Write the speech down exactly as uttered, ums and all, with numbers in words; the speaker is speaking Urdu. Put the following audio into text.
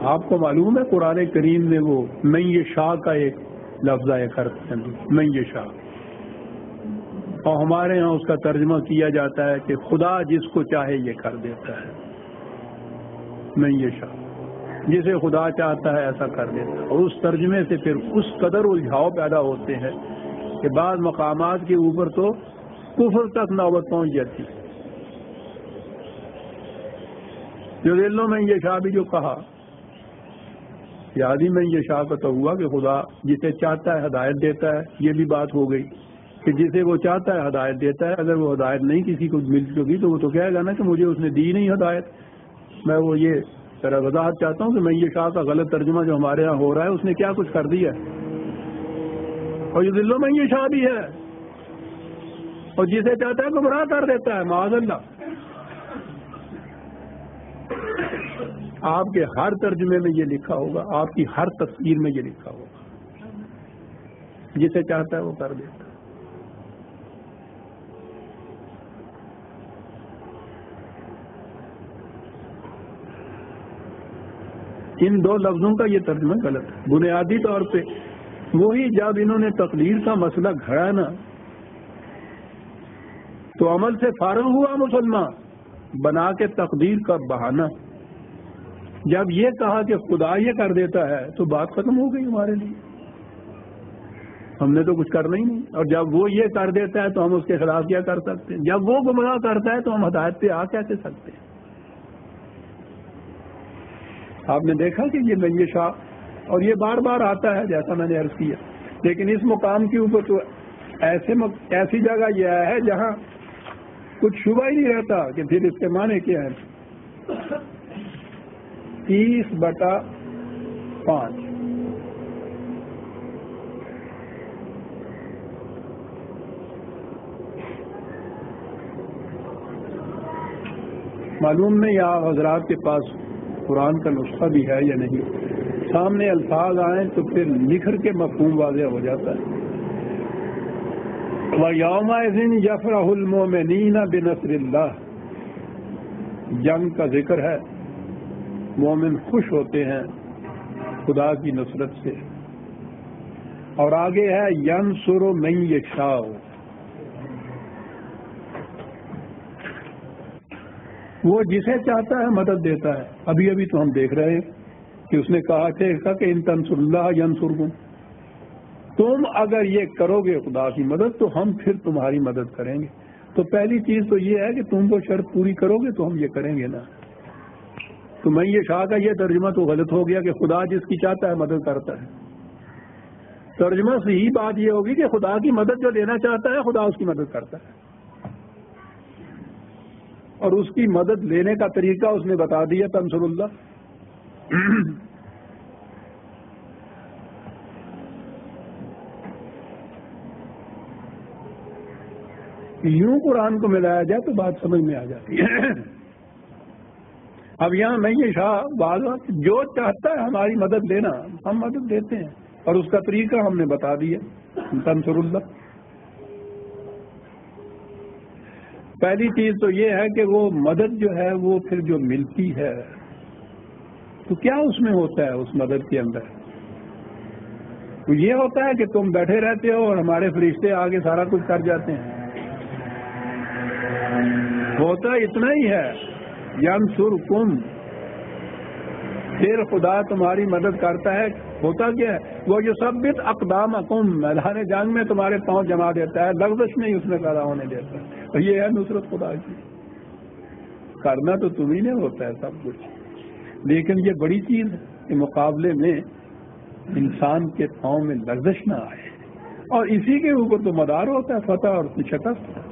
آپ کو معلوم ہے قرآن کریم میں وہ من یشاء کا ایک لفظ ہے کرتے ہیں من یشاء، اور ہمارے ہاں اس کا ترجمہ کیا جاتا ہے کہ خدا جس کو چاہے یہ کر دیتا ہے. من یشاء، جسے خدا چاہتا ہے ایسا کر دیتا ہے. اور اس ترجمے سے پھر اس قدر الجھاؤ پیدا ہوتے ہیں کہ بعض مقامات کے اوپر تو کفر تک نوبت پہنچ جاتی ہے. جو دلوں میں یہ شاہ بھی جو کہا یادی میں یہ شاہ کا تو ہوا کہ خدا جسے چاہتا ہے ہدایت دیتا ہے. یہ بھی بات ہو گئی کہ جسے وہ چاہتا ہے ہدایت دیتا ہے. اگر وہ ہدایت نہیں کسی کو مل چکی تو وہ تو کہے گا نا کہ مجھے اس نے دی نہیں ہدایت. میں وہ یہ ذرا وضاحت چاہتا ہوں کہ میں یہ شاہ کا غلط ترجمہ جو ہمارے یہاں ہو رہا ہے اس نے کیا کچھ کر دیا ہے. اور یہ دلوں میں یہ شاہ بھی ہے اور جسے چاہتا ہے گمراہ کر دیتا ہے معاذ اللہ. آپ کے ہر ترجمے میں یہ لکھا ہوگا، آپ کی ہر تفسیر میں یہ لکھا ہوگا، جسے چاہتا ہے وہ کر دیتا ہے. ان دو لفظوں کا یہ ترجمہ غلط ہے بنیادی طور پہ. وہی جب انہوں نے تقدیر کا مسئلہ گھڑا نا تو عمل سے فارغ ہوا مسلمان بنا کے تقدیر کا بہانہ. جب یہ کہا کہ خدا یہ کر دیتا ہے تو بات ختم ہو گئی ہمارے لیے. ہم نے تو کچھ کرنا ہی نہیں. اور جب وہ یہ کر دیتا ہے تو ہم اس کے خلاف کیا کر سکتے ہیں؟ جب وہ گمراہ کرتا ہے تو ہم ہدایت پہ آ کیسے سکتے ہیں؟ آپ نے دیکھا کہ یہ من یشاء اور یہ بار بار آتا ہے جیسا میں نے عرض کیا. لیکن اس مقام کے اوپر تو ایسے مق... ایسی جگہ یہ ہے جہاں کچھ شبہ ہی نہیں رہتا کہ پھر اس کے معنی کیا ہے. تیس بٹا پانچ معلوم نہیں آپ حضرات کے پاس قرآن کا نسخہ بھی ہے یا نہیں. سامنے الفاظ آئیں تو پھر نکھر کے مفہوم واضح ہو جاتا ہے. وَيَوْمَئِذٍ يَفْرَحُ الْمُؤْمِنِينَ بِنَصْرِ اللَّهِ، جنگ کا ذکر ہے. مومن خوش ہوتے ہیں خدا کی نصرت سے. اور آگے ہے يَنْصُرُ مَن يَشَاءُ، وہ جسے چاہتا ہے مدد دیتا ہے. ابھی ابھی تو ہم دیکھ رہے ہیں کہ اس نے کہا کہ ان تنصروا اللہ ینصرکم، تم اگر یہ کرو گے خدا کی مدد تو ہم پھر تمہاری مدد کریں گے. تو پہلی چیز تو یہ ہے کہ تم وہ شرط پوری کرو گے تو ہم یہ کریں گے نا. تو میں یہ شاہ کا یہ ترجمہ تو غلط ہو گیا کہ خدا جس کی چاہتا ہے مدد کرتا ہے. ترجمہ صحیح بات یہ ہوگی کہ خدا کی مدد جو لینا چاہتا ہے خدا اس کی مدد کرتا ہے، اور اس کی مدد لینے کا طریقہ اس نے بتا دیا تنصر اللہ. یوں قرآن کو ملایا جائے تو بات سمجھ میں آ جاتی ہے. اب یہاں میں یہ شاہ بات جو چاہتا ہے ہماری مدد لینا ہم مدد دیتے ہیں، اور اس کا طریقہ ہم نے بتا دیا تنصر اللہ. پہلی چیز تو یہ ہے کہ وہ مدد جو ہے وہ پھر جو ملتی ہے تو کیا اس میں ہوتا ہے اس مدد کے اندر؟ تو یہ ہوتا ہے کہ تم بیٹھے رہتے ہو اور ہمارے فرشتے آگے سارا کچھ کر جاتے ہیں. ہوتا اتنا ہی ہے ینصرکم، پھر خدا تمہاری مدد کرتا ہے. ہوتا کیا ہے؟ وہ یثبت اقدامکم، میدان جنگ میں تمہارے پاؤں جما دیتا ہے، لغزش نہیں اس میں پیدا ہونے دیتا ہے. اور یہ ہے نصرت خدا کی. کرنا تو تم ہی نے ہوتا ہے سب کچھ، لیکن یہ بڑی چیز کے مقابلے میں انسان کے پاؤں میں لغزش نہ آئے، اور اسی کے اوپر تو مدار ہوتا ہے فتح اور شکست.